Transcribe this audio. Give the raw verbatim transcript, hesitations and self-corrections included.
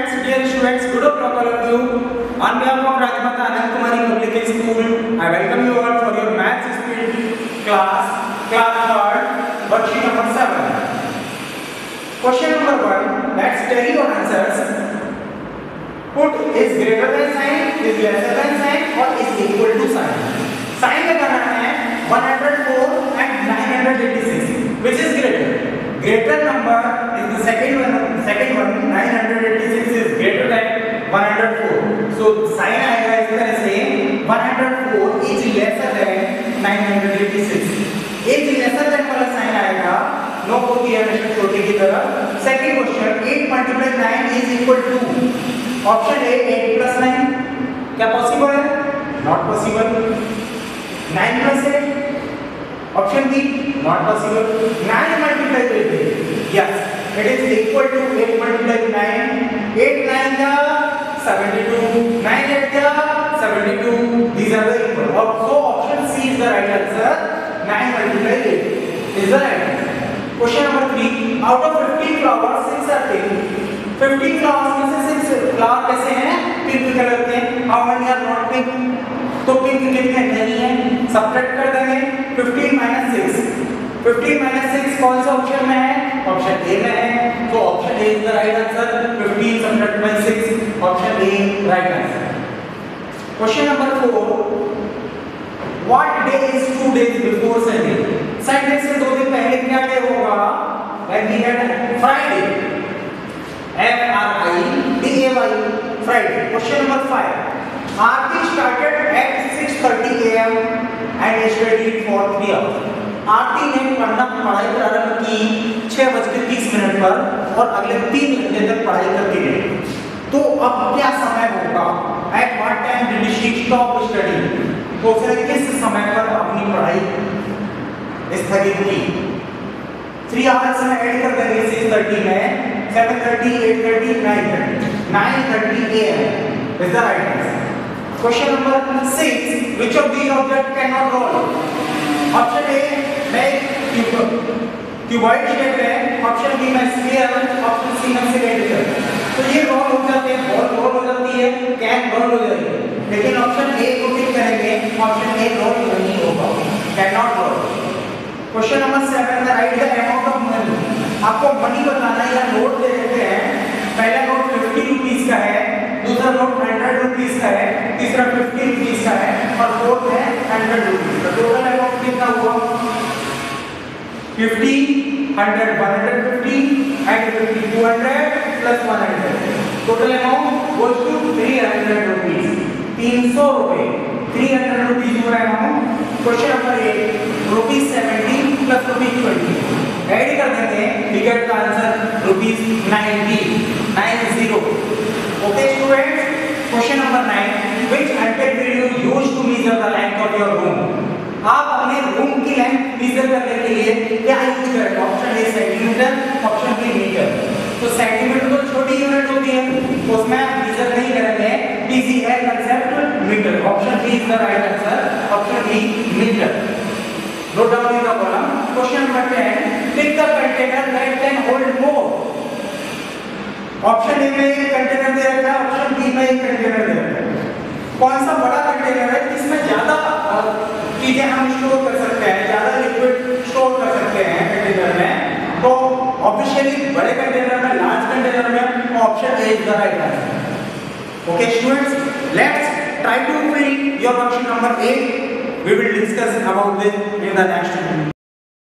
students, dear students, good afternoon all of you. On behalf of Rajmata Anand Kumari Public School, I welcome you all for your maths speed class, class third, worksheet number seven. Question number one, let's tally your answers. Put is greater than sign, is lesser than sign, or is equal to sign. Sign लगाना है one hundred four and nine hundred eighty-six. Which is greater? Greater number is the second one. Second one, nine hundred eighty-six is greater than one hundred four. So sign आएगा इस तरह से one hundred four is lesser than nine hundred eighty-six. Is lesser than वाला sign आएगा. नो होती है हमेशा छोटे की तरफ. Second question, eight multiplied nine is equal to. Option A eight plus nine. क्या possible है? Not possible. nine plus eight. Option B not possible. nine multiplied with eight. Yes, it is equal to eight multiplied nine. eight nine का seventy-two. nine eight का seventy-two. These are the equal. So option C is the right answer. nine multiplied eight is the right answer. Question number three. Out of fifteen flowers, six are pink. fifteen flowers में से six flower कैसे हैं? Pink colour के. How many are not pink? तो pink कितने नहीं है? Subtract कर देंगे. fifteen minus six. fifteen minus six कौन सा ऑप्शन में है? ऑप्शन ए में है. तो option A is the right answer. fifteen subtract by six. Option A right answer. Question number four. What day is two days before Sunday? संडे से दो दिन पहले क्या डे होगा? When we had Friday. F R I D A Y Friday. Question number five. Aarti started at six thirty A M and studied for three hours. आरती ने पढ़ना पढ़ाई प्रारंभ की छह बजकर तीस मिनट पर और अगले तीन घंटे तक पढ़ाई करती रही. तो अब क्या समय होगा? At what time did she stop studying? तो उसने किस समय पर अपनी पढ़ाई स्थगित की? थ्री आवर्स में ऐड कर देंगे सिक्स थर्टी में. Seven thirty, eight thirty, nine thirty. Nine thirty A M is the right answer. Question number six. Which of these objects cannot roll? Option A में cuboid shape है. Option B में sphere. Option C में cylinder. तो ये roll हो जाते हैं. ball roll हो जाती है. can roll हो जाती है. लेकिन option A को टिक करेंगे. Option A roll नहीं होगा. cannot roll. Question number seven. Write the amount of money. आपको money बताना है या note दे देते हैं. पहला note fifty rupees का है. दूसरा नोट हंड्रेड रुपीस का है. तीसरा फिफ्टी रुपीस का है और फोर्थ है हंड्रेड रुपीस का. टोटल अमाउंट कितना हुआ? Fifty, hundred, one hundred fifty and fifty two hundred plus one hundred. Total amount goes to three hundred rupees. तीन सौ रुपए. थ्री हंड्रेड रुपीस हुआ amount. Question number eight. Rupees seventy plus rupees twenty add कर देंगे. We get the answer rupees ninety. Nine zero. Okay students, question number nine. Which unit will you use to measure the length of your room? आप अपने room की length major करने के लिए क्या use करेंगे? Option A centimetre, option B metre. तो centimetre तो छोटी यूनिट होती है, उसमें आप मेजर नहीं करेंगे. इजी है concept metre. Option B is the right answer. Option B metre. Note down in the column. Question number ten. Pick the container that can hold more. Option A में एक container दे रखा है. Option B में एक container दे रखा है. कौन सा बड़ा कंटेनर है जिसमें ज्यादा चीजें हम स्टोर कर सकते हैं, ज्यादा लिक्विड स्टोर कर सकते हैं कंटेनर में? तो ऑब्वियसली बड़े कंटेनर में, लार्ज कंटेनर में. Option A is the right answer. Okay students, let's try to fill your worksheet number eight. We will discuss about this in the next